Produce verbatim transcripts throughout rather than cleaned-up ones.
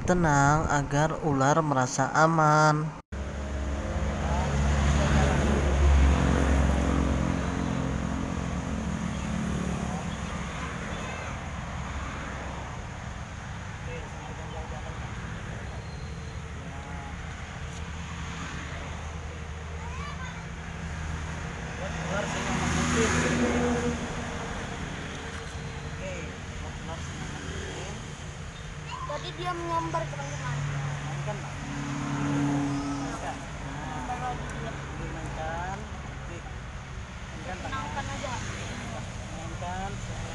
tenang agar ular merasa aman. Jadi dia menyambar teman-teman. Mainkan, Pak. Mainkan. Menyambar lagi dia. Dimainkan. Oke. Mainkan, Pak. Tenangkan aja. Mainkan.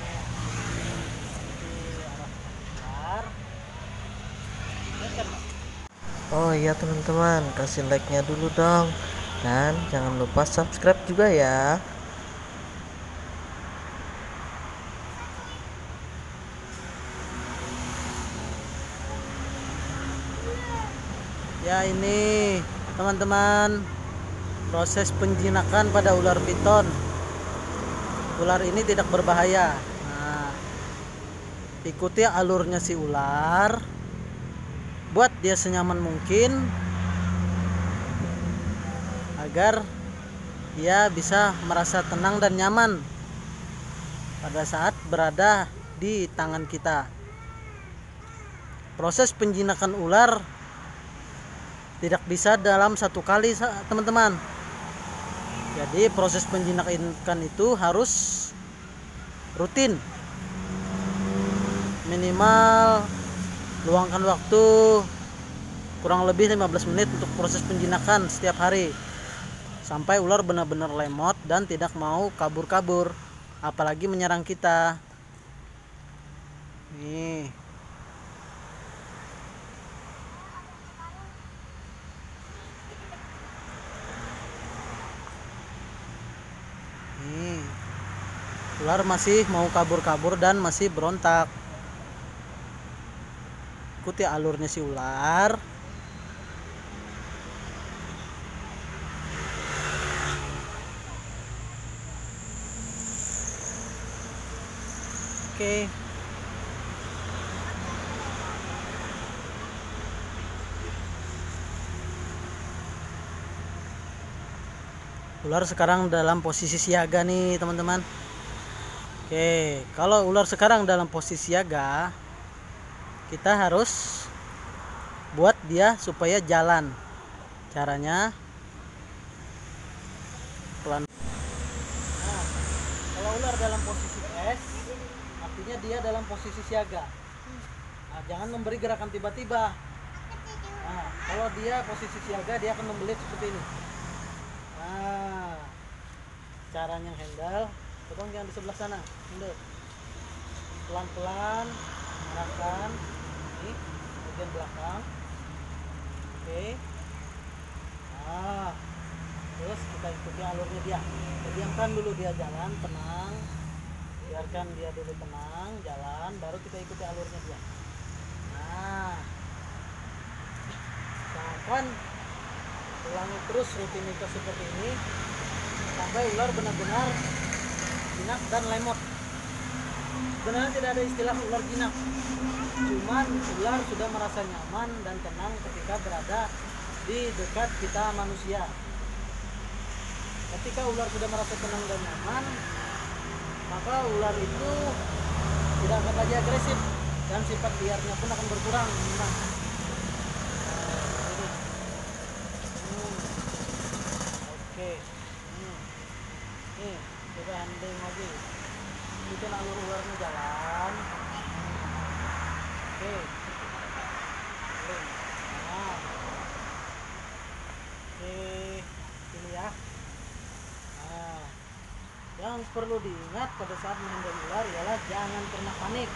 Di arah ular. Mainkan, Pak. Oh iya teman-teman, kasih like-nya dulu dong. Dan jangan lupa subscribe juga ya. Ya ini teman-teman, proses penjinakan pada ular piton. Ular ini tidak berbahaya. Nah, ikuti alurnya si ular, buat dia senyaman mungkin agar dia bisa merasa tenang dan nyaman pada saat berada di tangan kita. Proses penjinakan ular tidak bisa dalam satu kali teman-teman. Jadi proses penjinakan itu harus rutin, minimal luangkan waktu kurang lebih lima belas menit untuk proses penjinakan setiap hari, sampai ular benar-benar lemot dan tidak mau kabur-kabur, apalagi menyerang kita. Nih, nih, ular masih mau kabur-kabur dan masih berontak. Ikuti alurnya si ular. Oke. Ular sekarang dalam posisi siaga nih teman-teman. Oke, kalau ular sekarang dalam posisi siaga, kita harus buat dia supaya jalan. Caranya pelan. Nah, kalau ular dalam posisi S, artinya dia dalam posisi siaga. Nah, jangan memberi gerakan tiba-tiba. Nah, kalau dia posisi siaga, dia akan membelit seperti ini. Nah, caranya handle, potong jangan di sebelah sana, handle. Pelan-pelan arahkan ini bagian belakang. Oke. Nah, terus kita ikuti alurnya dia. Diamkan dulu dia jalan tenang, biarkan dia dulu tenang jalan, baru kita ikuti alurnya dia. Nah, usahakan ulangi terus rutinitas seperti ini sampai ular benar-benar jinak dan lemot. Sebenarnya tidak ada istilah ular jinak, cuman ular sudah merasa nyaman dan tenang ketika berada di dekat kita manusia. Ketika ular sudah merasa tenang dan nyaman, maka ular itu tidak akan lagi agresif dan sifat liarnya pun akan berkurang. Nah, ini. Hmm. Oke, hmm. Nih coba handling lagi, bikin alur ularnya jalan. Oke, handling. Nah, oke, ini ya. Nah, yang perlu diingat pada saat menghindari ular ialah jangan pernah panik.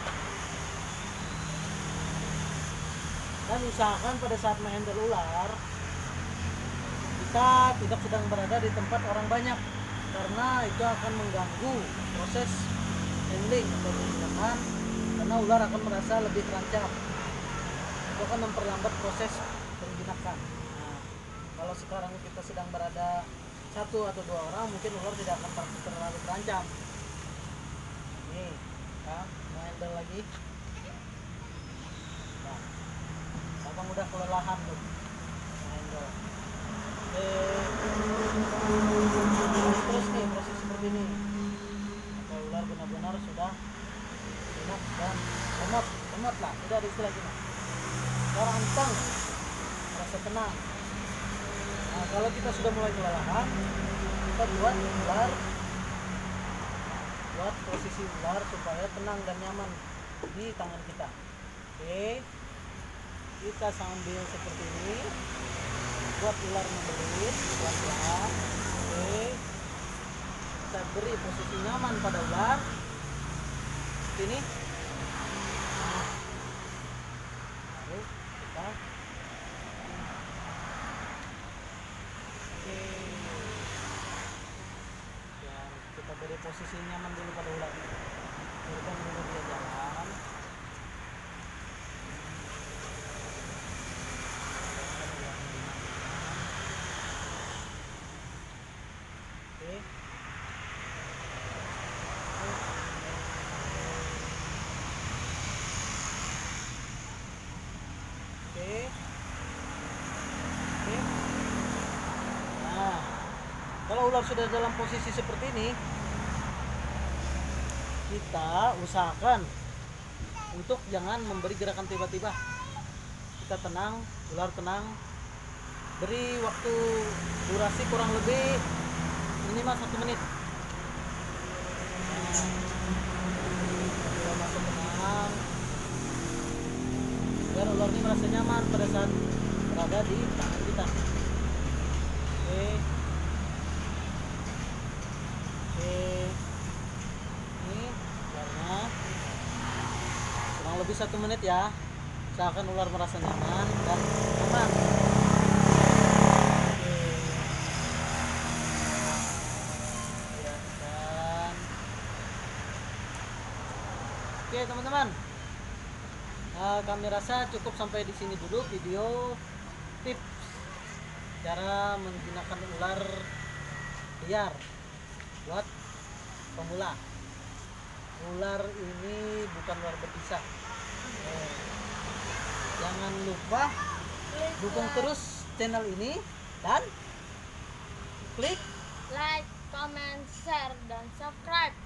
Dan usahakan pada saat menghindari ular, kita tidak sedang berada di tempat orang banyak, karena itu akan mengganggu proses handling atau penjinakan, karena ular akan merasa lebih terancam. Itu akan memperlambat proses penjinakan. Nah, kalau sekarang kita sedang berada satu atau dua orang, mungkin ular tidak akan terlalu terancam. Nih, ya, handle lagi. Nah, abang udah kelelahan tuh handle. Oke, terus nih proses seperti ini sampai ular benar-benar sudah enak dan lemot lemot lah, sudah ada istilah gini sekarang anteng, rasa tenang. Nah kalau kita sudah mulai kelelahan, kita buat ular buat posisi ular supaya tenang dan nyaman di tangan kita. Oke, kita sambil seperti ini buat ular membelit pelan-pelan. Oke, kita beri posisi nyaman pada ular ini. Lalu kita oke, biar kita beri posisi nyaman dulu pada ular, berikan dulu dia jalan. Oke, oke, oke. Nah, kalau ular sudah dalam posisi seperti ini, kita usahakan untuk jangan memberi gerakan tiba-tiba. Kita tenang, ular tenang, beri waktu durasi kurang lebih minimal satu menit. Nah, kita masuk tenang, biar ular ini merasa nyaman pada saat berada di tangan kita. Oke, oke, ini ularnya kurang lebih satu menit ya. Usahakan ular merasa nyaman dan aman. Oke, biarkan. Oke teman-teman, nah, kami rasa cukup sampai di sini dulu video tips cara menggunakan ular liar buat pemula. Ular ini bukan ular berbisa. Eh, jangan lupa dukung terus channel ini dan klik like, comment, share, dan subscribe.